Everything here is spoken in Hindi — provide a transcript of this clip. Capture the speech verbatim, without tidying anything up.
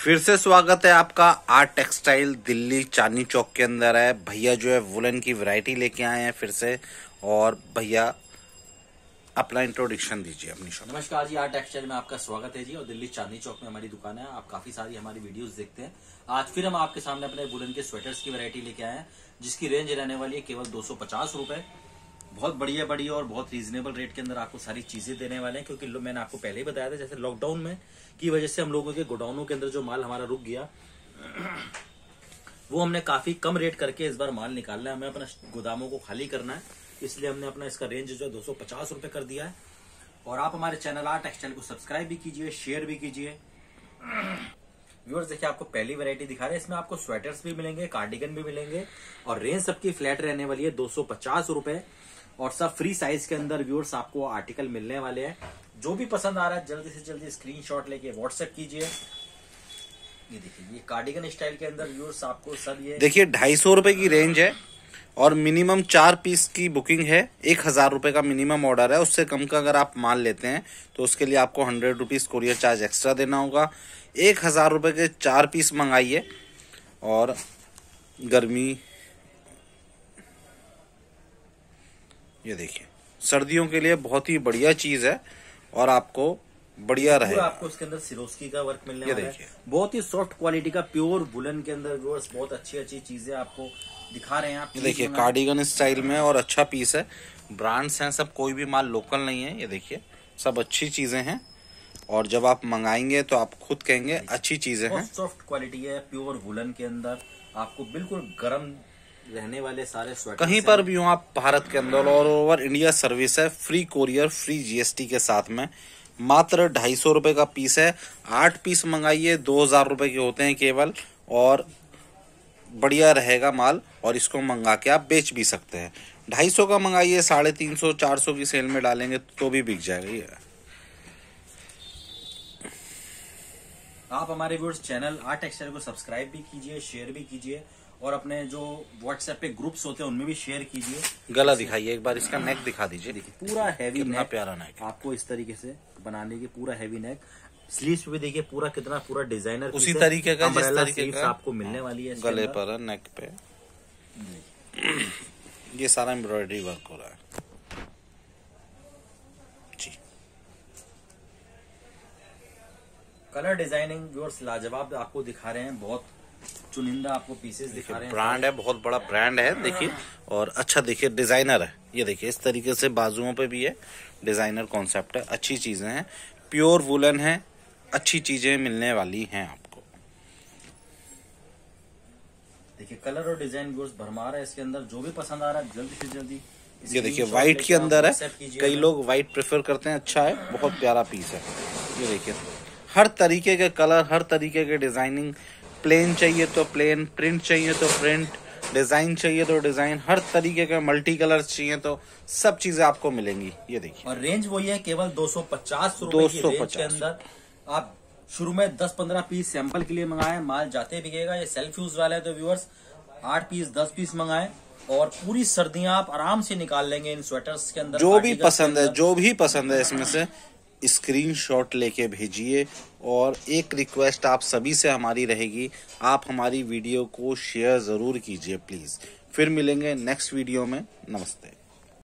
फिर से स्वागत है आपका। आर्ट टेक्सटाइल दिल्ली चांदनी चौक के अंदर है। भैया जो है वुलन की वैरायटी लेके आए हैं फिर से। और भैया अपना इंट्रोडक्शन दीजिए अपनी शॉप। नमस्कार जी, आर्ट टेक्सटाइल में आपका स्वागत है जी। और दिल्ली चांदनी चौक में हमारी दुकान है। आप काफी सारी हमारी वीडियोस देखते हैं। आज फिर हम आपके सामने अपने वुलन के स्वेटर्स की वैरायटी लेके आए हैं, जिसकी रेंज रहने वाली है केवल दो सौ पचास रुपए। बहुत बढ़िया बढ़िया और बहुत रीजनेबल रेट के अंदर आपको सारी चीजें देने वाले हैं, क्योंकि मैंने आपको पहले ही बताया था, जैसे लॉकडाउन में की वजह से हम लोगों के गोडाउनों के अंदर जो माल हमारा रुक गया, वो हमने काफी कम रेट करके इस बार माल निकालना है। हमें अपना गोदामों को खाली करना है, इसलिए हमने अपना इसका रेंज जो है दो सौ पचास रुपए कर दिया है। और आप हमारे चैनल आर्ट टेक्सटाइल को सब्सक्राइब भी कीजिए, शेयर भी कीजिए। व्यूअर्स देखिए, आपको पहली वैरायटी दिखा रहे हैं। इसमें आपको स्वेटर्स भी मिलेंगे, कार्डिगन भी मिलेंगे, और रेंज सबकी फ्लैट रहने वाली है दो सौ पचास रुपए। और सब फ्री साइज के अंदर व्यूअर्स आपको आर्टिकल मिलने वाले हैं। जो भी पसंद आ रहा है जल्दी से जल्दी स्क्रीनशॉट लेके व्हाट्सएप कीजिए। ये देखिए, ये कार्डिगन स्टाइल के अंदर व्यूअर्स आपको सब ये देखिए ढाई सौ रुपए की रेंज है और मिनिमम चार पीस की बुकिंग है। एक हजार रुपए का मिनिमम ऑर्डर है। उससे कम का अगर आप माल लेते हैं तो उसके लिए आपको hundred rupees courier charge extra देना होगा। एक हजार रुपए के चार पीस मंगाइए। और गर्मी, ये देखिए सर्दियों के लिए बहुत ही बढ़िया चीज है और आपको बढ़िया रहेगा। आपको इसके अंदर सिरोस्की का वर्क मिलने वाला है। बहुत ही सॉफ्ट क्वालिटी का प्योर वुलन के अंदर व्यूअर्स बहुत अच्छी अच्छी चीजें आपको दिखा रहे हैं। आप ये देखिए कार्डिगन स्टाइल में और अच्छा पीस है। ब्रांड्स हैं सब, कोई भी माल लोकल नहीं है। ये देखिए सब अच्छी चीजें हैं और जब आप मंगाएंगे तो आप खुद कहेंगे अच्छी चीजें हैं। सॉफ्ट क्वालिटी है प्योर वुलन के अंदर। आपको बिल्कुल गर्म रहने वाले सारे स्वेटर कहीं पर भी हो आप भारत के अंदर, और ओवर इंडिया सर्विस है। फ्री कोरियर, फ्री जीएसटी के साथ में। मात्र ढाई सौ रुपए का पीस है। आठ पीस मंगाइए, दो हजार रुपए के होते हैं केवल, और बढ़िया रहेगा माल। और इसको मंगा के आप बेच भी सकते हैं। ढाई सौ का मंगाइए, साढ़े तीन सौ चार सौ की सेल में डालेंगे तो भी बिक जाएगा। ये आप हमारे व्यूअर्स चैनल आर्ट टेक्सटाइल को सब्सक्राइब भी कीजिए, शेयर भी कीजिए, और अपने जो व्हाट्सएप पे ग्रुप्स होते हैं उनमें भी शेयर कीजिए। गला दिखाइए एक बार, इसका नेक दिखा दीजिए। देखिए पूरा हैवी नेक, प्यारा नेक आपको इस तरीके से बनाने की, पूरा हैवी नेक। स्लीव्स पे भी देखिए पूरा कितना पूरा डिजाइनर उसी तरीके का जिस तरीके का आपको मिलने वाली है। गले पर, नेक पे ये सारा एम्ब्रॉयडरी वर्क हो रहा है जी। कलर डिजाइनिंग व्यूअर्स लाजवाब आपको दिखा रहे हैं। बहुत चुनिंदा आपको पीसेस दिखा रहे हैं। ब्रांड है, बहुत बड़ा ब्रांड है देखिए। और अच्छा देखिए डिजाइनर है। ये देखिए इस तरीके से बाजुओं पे भी है, डिजाइनर कॉन्सेप्ट है। अच्छी चीजें हैं, प्योर वुलन है, अच्छी चीजें मिलने वाली हैं आपको। देखिए कलर और डिजाइन व्यूअर्स भरमार है इसके अंदर। जो भी पसंद आ रहा है जल्दी से जल्दी। ये देखिए व्हाइट के अंदर है। कई लोग व्हाइट प्रेफर करते हैं। अच्छा है, बहुत प्यारा पीस है। ये देखिए हर तरीके के कलर, हर तरीके के डिजाइनिंग। प्लेन चाहिए तो प्लेन, प्रिंट चाहिए तो प्रिंट, डिजाइन चाहिए तो डिजाइन, हर तरीके के मल्टी कलर चाहिए तो सब चीजें आपको मिलेंगी। ये देखिए और रेंज वही है, केवल दो सौ पचास रुपए की रेंज के अंदर। आप शुरू में दस पंद्रह पीस सैंपल के लिए मंगाए, माल जाते बिकेगा। ये सेल्फ यूज वाला है तो व्यूअर्स आठ पीस दस पीस मंगाए और पूरी सर्दियां आप आराम से निकाल लेंगे इन स्वेटर्स के अंदर। जो भी पसंद है, जो भी पसंद है इसमें से स्क्रीनशॉट लेके भेजिए। और एक रिक्वेस्ट आप सभी से हमारी रहेगी, आप हमारी वीडियो को शेयर जरूर कीजिए प्लीज। फिर मिलेंगे नेक्स्ट वीडियो में। नमस्ते।